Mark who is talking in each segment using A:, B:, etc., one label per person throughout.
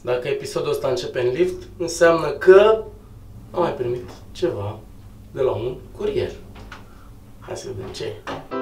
A: Dacă episodul ăsta începe în lift, înseamnă că am mai primit ceva de la un curier. Hai să vedem ce e.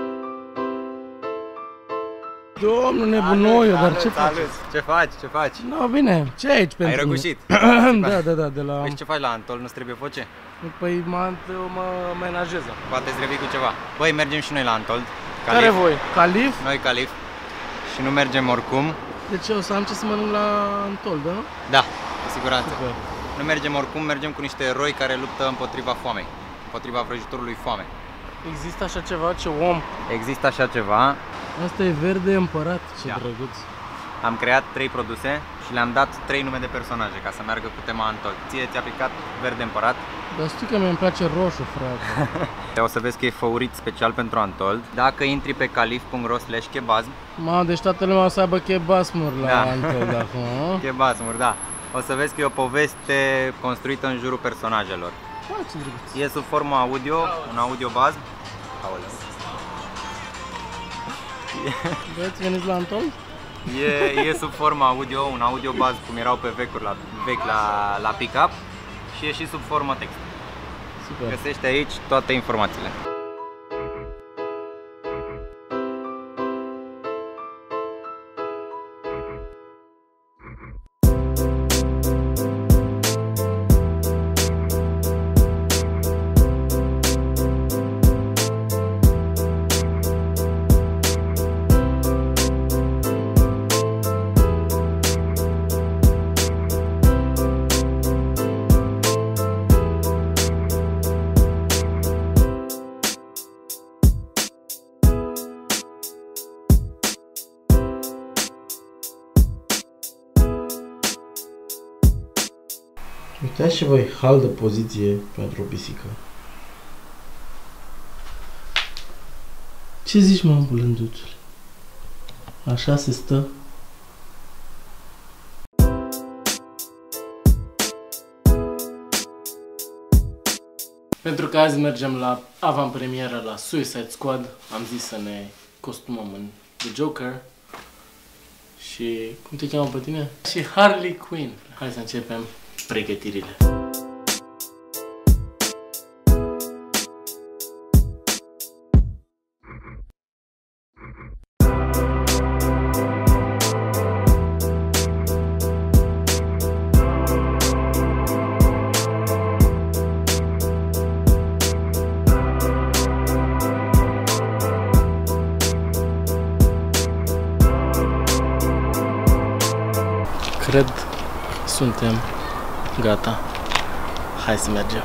A: Domnul nebunoiu, dar ce faci?
B: Ce faci?
A: No, bine, ce ai aici pentru
B: Ai răgușit?
A: Da, de la...
B: Păi ce faci la Antol? Nu-ți trebuie voce?
A: Păi mă menajez.
B: Poate îți revii cu ceva. Băi, mergem și noi la Antol.
A: Care voi? Calif?
B: Noi Calif. Și nu mergem oricum.
A: De ce? O să am ce să mănânc la Antol, da?
B: Da, cu siguranță.
A: Super.
B: Nu mergem oricum, mergem cu niște eroi care luptă împotriva foamei. Împotriva vrăjitorului foame.
A: Există așa ceva? Ce om?
B: Există așa ceva.
A: Asta e verde împărat, ce drăguț. Am
B: creat 3 produse și le-am dat 3 nume de personaje ca să meargă cu tema Antol. Ție ți-a picat verde împărat?
A: Dar știi că mi-mi place roșu, frate.
B: O să vezi că e favorit special pentru Antol. Dacă intri pe calif.ro/chebasm.
A: Mamă, deci toată lumea o să aibă chebasmuri la Antol de acum.
B: Chebasmuri, da. O să vezi că e o poveste construită în jurul personajelor.
A: Ce drăguț.
B: E sub formă audio, un audio bazm.
A: Băieți, veniți la Antol?
B: E sub formă audio, un audio bazm cum erau pe vechi la pick-up și e și sub formă text.
A: Super.
B: Găsești aici toate informațiile.
A: Uitați și voi hal de poziție pentru o pisică. Ce zici, mă, ambulanduțule? Așa se stă? Pentru că azi mergem la avantpremieră la Suicide Squad, am zis să ne costumăm în The Joker. Și cum te cheamă pe tine? Și Harley Quinn. Hai să începem pregătirile. Cred suntem gata. Hai să mergem.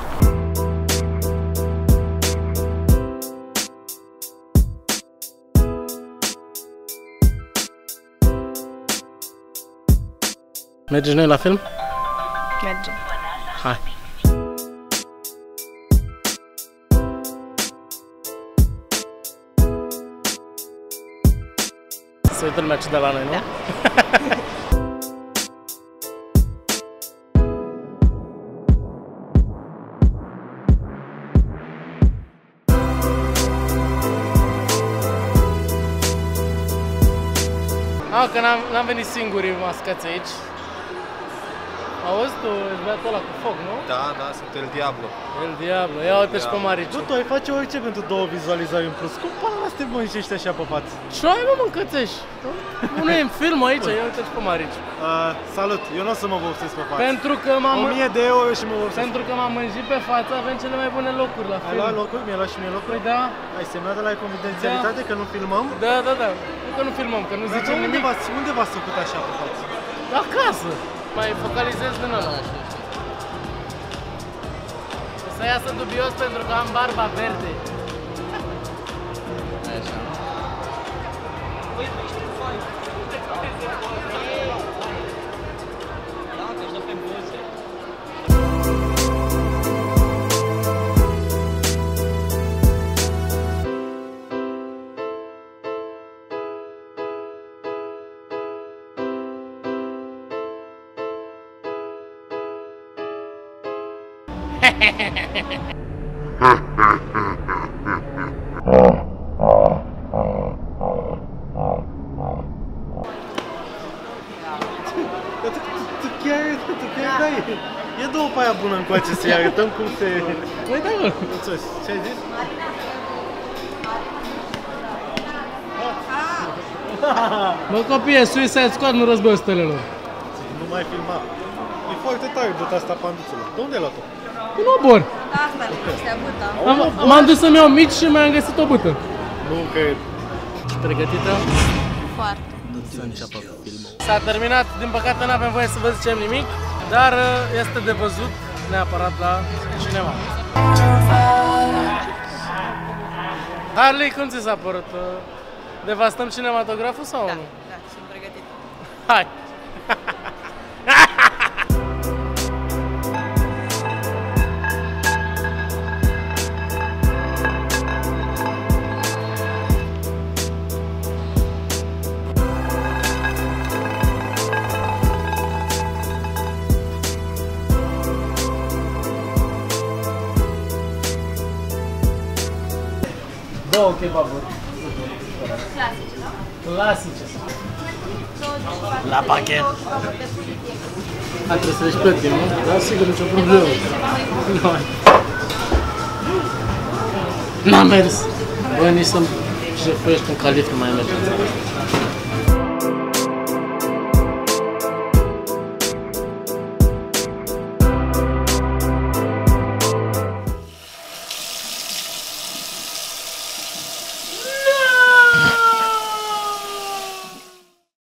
A: Mergem noi la film?
C: Mergem.
A: Hai. Să uită lumea ce de la noi, nu?
C: Da.
A: Că n-am venit singuri mascați aici. Auzi, tu ești băiatul ăla cu foc, nu?
D: Da, sunt El Diablo.
A: El Diablo, ia uite și pe Mariciu.
D: Tu ai face orice pentru 2 vizualizări în plus. Cum până la să te mâncești așa pe față?
A: Ce ai, mă, mâncățești? Nu e în film aici, ia uite și pe Mariciu.
D: Salut, eu nu o să mă vopsesc pe față.
A: Pentru că m-am...
D: 1000 de euro și mă vopsesc.
A: Pentru că m-am mânjit pe față, avem cele mai bune locuri la film.
D: Ai luat locuri? Mi-ai luat și mie locuri?
A: Păi da.
D: Ai semnat de la confidențialitate că nu filmăm?
A: Da. Nu că nu filmăm, că nu zicem nimic.
D: Unde v-ați făcut așa pe față?
A: Acasă. Mai focalizez din ăla așa. O să iasă dubios pentru că am barba verde. Așa.
D: Tu chiar echipa aia bună încoace să-i arătăm cum se...
A: Păi da, mă.
D: Ce ai zis?
A: Mă, copie, Suicide Squad, nu Războiul Stelelor.
D: Nu mai filma. E foarte tare dota asta panduțelor. De unde ai luat-o?
A: Un obor.
C: Da, asta e bâta.
A: M-am dus să-mi iau mici și mi-am găsit o bâtă.
D: Nu cred.
A: Pregătită?
C: Foarte.
A: Să înceapă filmul. S-a terminat, din păcate n-avem voie să vă zicem nimic, dar este de văzut neapărat la cinema. Harley, cum ți s-a părut? Devastăm cinematograful sau nu?
C: Da, sunt pregătită.
A: Hai! Două kebaburi.
C: Clasice, da?
A: Clasice.
C: 24
A: La pachet.
C: 24 de pui fiecare.
A: Trebuie să le plătim, nu? Da, sigur, nicio problemă. N-a mers. Bă, nici să-mi jefuiești un calif nu mai merge.